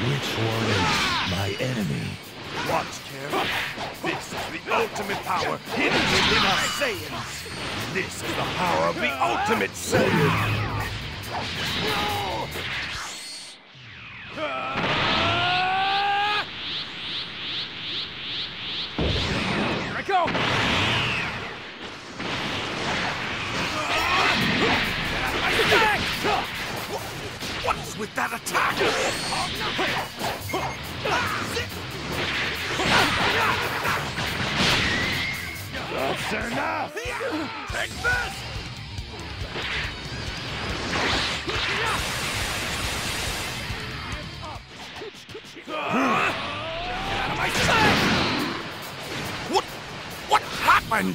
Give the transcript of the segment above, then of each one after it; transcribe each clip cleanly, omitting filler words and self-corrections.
Which one is my enemy? Watch, Karen. This is the ultimate power hidden within our Saiyans. This is the power of the ultimate Saiyan. Here I go! What is with that attack? That's enough! Take this! Get out of my sight! What happened?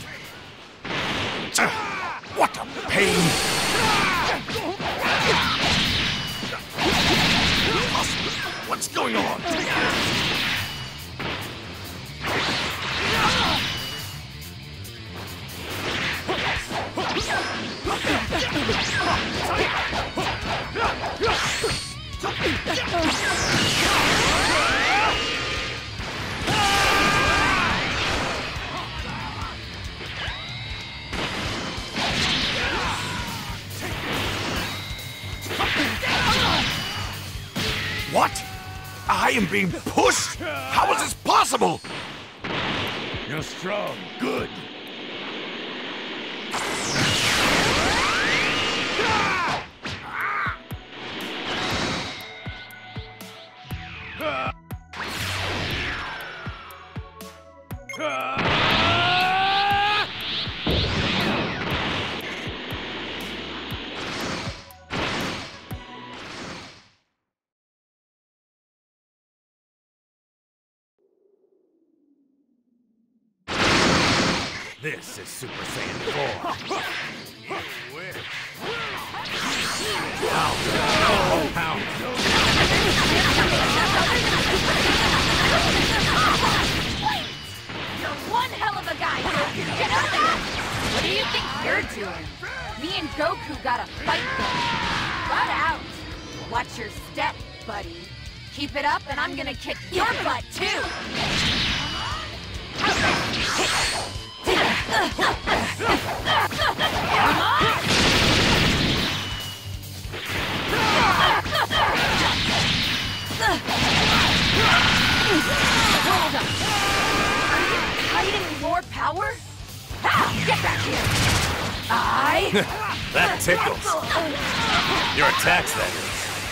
What a pain! What's going on? What? I am being pushed? How is this possible? You're strong. Good. This is Super Saiyan 4. You're one hell of a guy, Goku. You know that? What do you think you're doing? Me and Goku got a fight going. Butt out. Watch your step, buddy. Keep it up, and I'm gonna kick your butt too. Hold up. Are you hiding more power? Ah, get back here! That tickles. Your attacks, that is.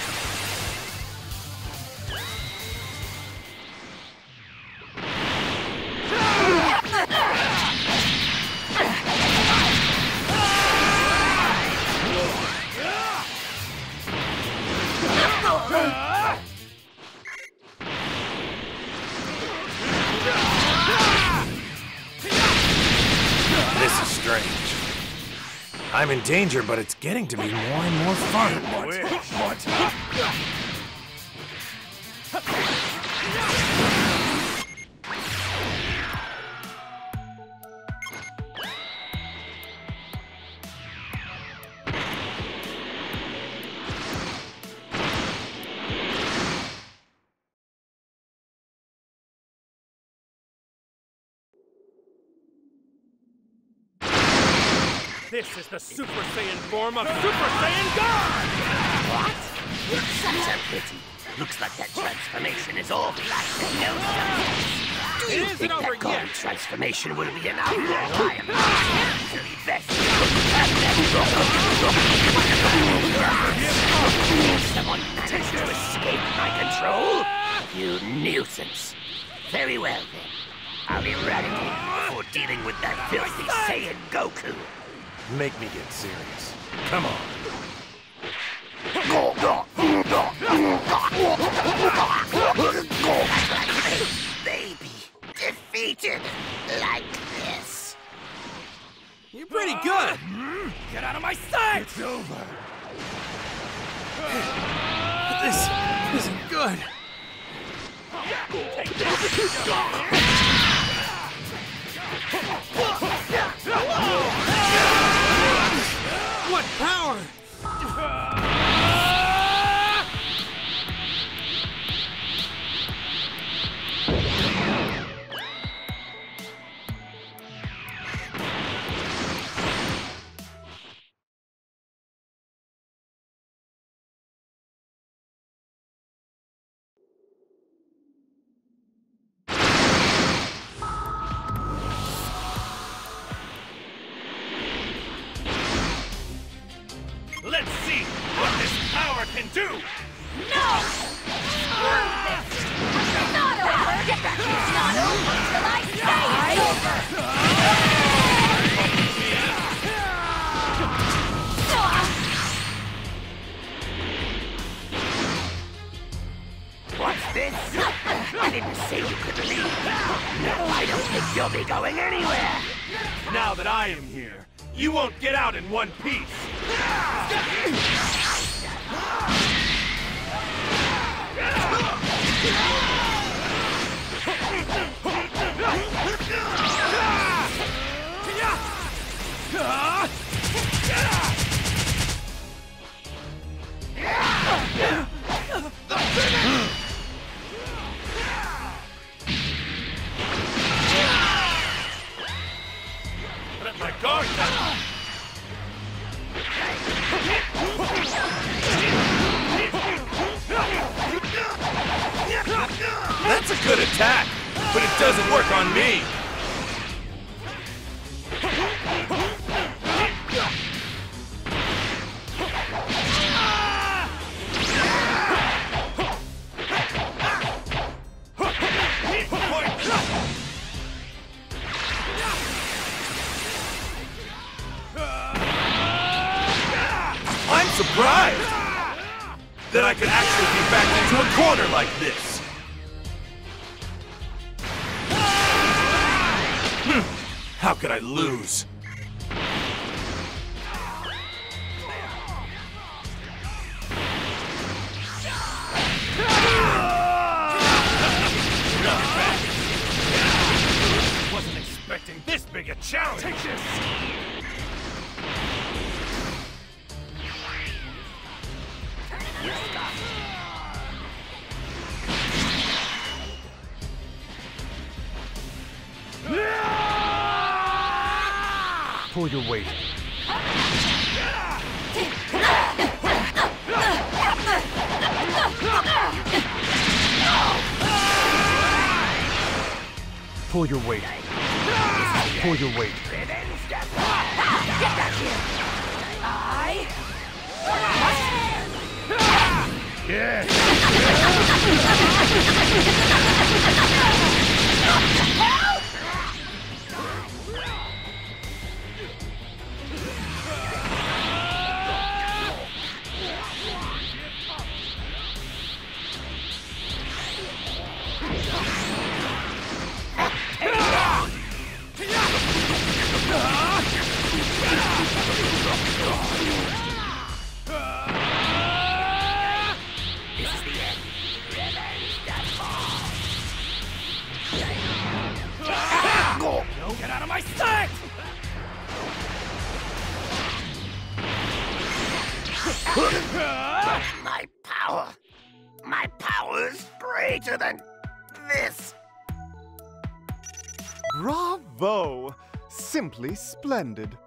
This is strange. I'm in danger, but it's getting to be more and more fun. What? This is the Super Saiyan form of Super Saiyan God! What? It's such a pity. Looks like that transformation is all flash and no substance. Do you think that golden transformation will be enough? I am easily best. Someone managed to escape my control? You nuisance. Very well then. I'll eradicate you before dealing with that filthy Saiyan Goku. Make me get serious. Come on. Baby, defeated like this. You're pretty good. Get out of my sight! It's over. This isn't good. What power! can do! No! Screw this! It's not over! Get back here! It's not over till I say it's over! What's this? I didn't say you could leave. No, I don't think you'll be going anywhere. Now that I am here, you won't get out in one piece! Let my guard down! That's a good attack, but it doesn't work on me! I'm surprised that I could actually be backed into a corner like this. How could I lose? Wasn't expecting this big a challenge. Take this. Pull your weight. Pull your weight. Pull your weight. Get back here! Yeah. Get out of my sight! My power is greater than this. Bravo! Simply splendid.